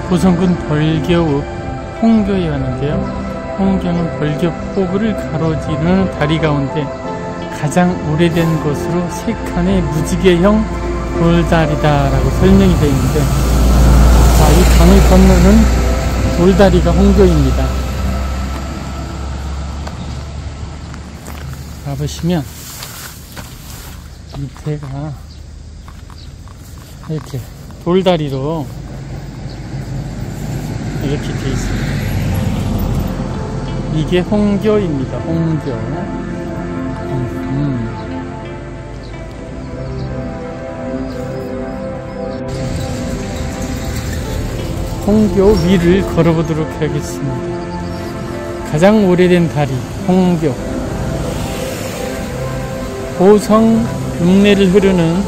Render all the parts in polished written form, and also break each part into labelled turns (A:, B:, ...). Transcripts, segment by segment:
A: 고성군 벌교읍 홍교에 왔는데요. 홍교는 벌교 포구를 가로지르는 다리 가운데 가장 오래된 것으로 3칸의 무지개형 돌다리다라고 설명이 되어 있는데, 자, 이 강을 건너는 돌다리가 홍교입니다. 가보시면 밑에가 이렇게 돌다리로 이렇게 되어 있습니다. 이게 홍교입니다. 홍교. 홍교 위를 걸어보도록 하겠습니다. 가장 오래된 다리 홍교. 고성 읍내를 흐르는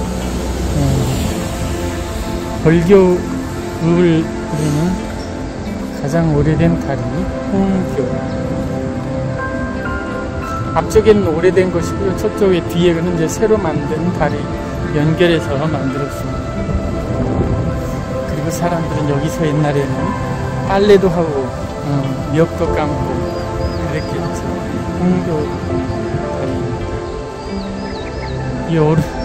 A: 벌교읍을 흐르는 가장 오래된 다리 홍교. 앞쪽에는 오래된 것이고요. 저쪽에 뒤에는 이제 새로 만든 다리 연결해서 만들었습니다. 그리고 사람들은 여기서 옛날에는 빨래도 하고 멱도 감고 그랬겠죠. 홍교 다리. 이